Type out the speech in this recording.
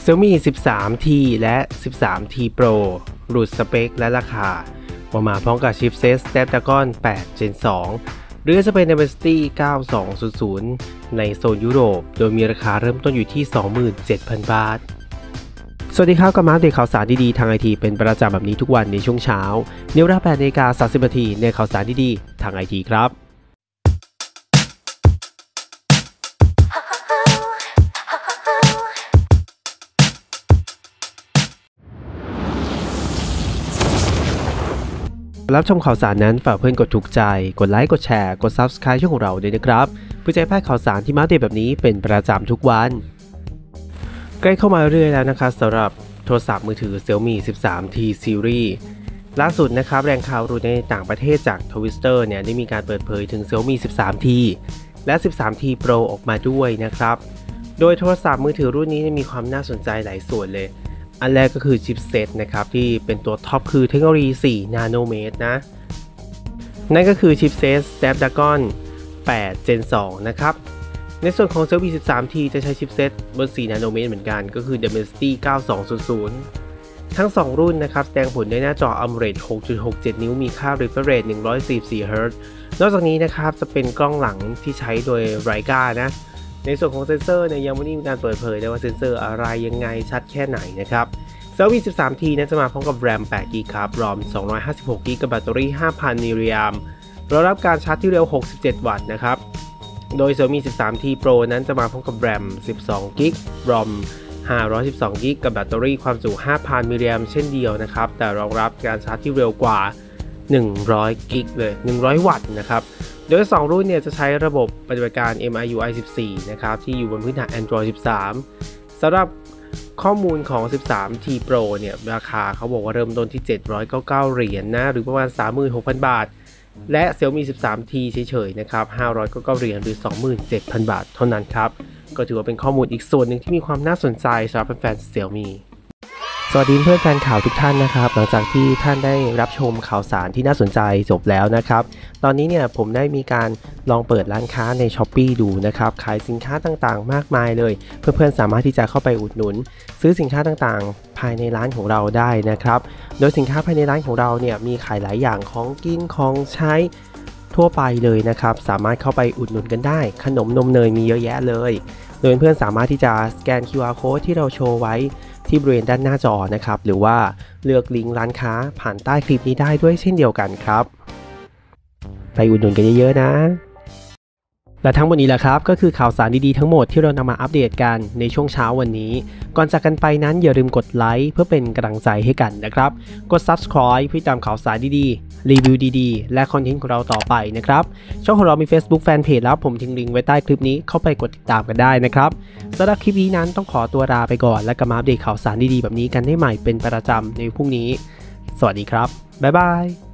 Xiaomi 13T และ 13T Pro หลุดสเปคและราคามาพร้อมกับชิปเซต Snapdragon 8 Gen 2 หรือจะเป็น Dimensity 9200 ในโซนยุโรปโดยมีราคาเริ่มต้นอยู่ที่ 27,000 บาทสวัสดีครับกับมาอัปเดตข่าวสารดีๆทางไอทีเป็นประจำแบบนี้ทุกวันในช่วงเช้าในเวลา 8:30 นาทีในข่าวสารดีๆทางไอทีครับรับชมข่าวสารนั้นฝากเพื่อนกดถูกใจกดไลค์กดแชร์กด Subscribe ช่องของเราด้วยนะครับเพื่อจะพลาดข่าวสารที่มาอัปเดตแบบนี้เป็นประจำทุกวันใกล้เข้ามาเรื่อยแล้วนะครับสำหรับโทรศัพท์มือถือ Xiaomi 13T Series ล่าสุดนะครับแรงข่าวรู้ในต่างประเทศจาก Twitter เนี่ยได้มีการเปิดเผยถึง Xiaomi 13T และ 13T Pro ออกมาด้วยนะครับโดยโทรศัพท์มือถือรุ่นนี้มีความน่าสนใจหลายส่วนเลยอันแรกก็คือชิปเซตนะครับที่เป็นตัวท็อปคือเทคโนโลยี4 นาโนเมตรนะนั่นก็คือชิปเซต Snapdragon 8 Gen 2 นะครับในส่วนของ Xiaomi 13T จะใช้ชิปเซตบน4 นาโนเมตรเหมือนกันก็คือ Dimensity 9200 ทั้ง 2 รุ่นนะครับแสดงผลด้วยหน้าจอ AMOLED 6.67 นิ้วมีค่า refresh rate 144 Hz นอกจากนี้นะครับจะเป็นกล้องหลังที่ใช้โดย Leica นะในส่วนของเซนเซอร์เนี่ยยังไม่ได้มีการเปิดเผยนะว่าเซนเซอร์อะไรยังไงชัดแค่ไหนนะครับ Xiaomi 13T นั้นจะมาพร้อมกับ RAM 8GB ครับ ROM 256GB กับแบตเตอรี่ 5,000 มิลลิแอมป์รองรับการชาร์จที่เร็ว 67 วัตต์นะครับโดย Xiaomi 13T Pro นั้นจะมาพร้อมกับ RAM 12GB ROM 512GB กับแบตเตอรี่ความจุ 5,000 มิลลิแอมป์เช่นเดียวนะครับแต่รองรับการชาร์จที่เร็วกว่า 100GB เลย100 วัตต์นะครับโดย2รุ่นเนี่ยจะใช้ระบบปฏิบัติการ MIUI 14 นะครับที่อยู่บนพื้นฐาน Android 13 สำหรับข้อมูลของ 13T Pro เนี่ยราคาเขาบอกว่าเริ่มต้นที่799เหรียญนะหรือประมาณ 36,000 บาทและ Xiaomi 13T เฉยๆนะครับ599เหรียญหรือ 27,000 บาทเท่านั้นครับก็ถือว่าเป็นข้อมูลอีกส่วนหนึ่งที่มีความน่าสนใจสำหรับแฟนๆ Xiaomiสวัสดีเพื่อนแฟนข่าวทุกท่านนะครับหลังจากที่ท่านได้รับชมข่าวสารที่น่าสนใจจบแล้วนะครับตอนนี้เนี่ยผมได้มีการลองเปิดร้านค้าใน Shopee ดูนะครับขายสินค้าต่างๆมากมายเลยเพื่อนๆสามารถที่จะเข้าไปอุดหนุนซื้อสินค้าต่างๆภายในร้านของเราได้นะครับโดยสินค้าภายในร้านของเราเนี่ยมีขายหลายอย่างของกินของใช้ทั่วไปเลยนะครับสามารถเข้าไปอุดหนุนกันได้ขนมนมเนยมีเยอะแยะเลยโดยเพื่อนๆสามารถที่จะสแกน QR Code ที่เราโชว์ไว้ที่บริเวณด้านหน้าจอนะครับหรือว่าเลือกลิงก์ร้านค้าผ่านใต้คลิปนี้ได้ด้วยเช่นเดียวกันครับไปอุดหนุนกันเยอะๆนะและทั้งหมดนี้แหละครับก็คือข่าวสารดีๆทั้งหมดที่เรานำมาอัปเดตกันในช่วงเช้าวันนี้ก่อนจากกันไปนั้นอย่าลืมกดไลค์เพื่อเป็นกำลังใจให้กันนะครับกด Subscribe เพื่อตามข่าวสารดีๆรีวิวดีๆและคอนเทนต์ของเราต่อไปนะครับช่องของเรามี Facebook Fanpage แล้วผมทิ้งลิงก์ไว้ใต้คลิปนี้เข้าไปกดติดตามกันได้นะครับสำหรับคลิปนี้นั้นต้องขอตัวลาไปก่อนและกลับมาอัปเดตข่าวสารดีๆแบบนี้กันได้ใหม่เป็นประจำในพรุ่งนี้สวัสดีครับบ๊ายบาย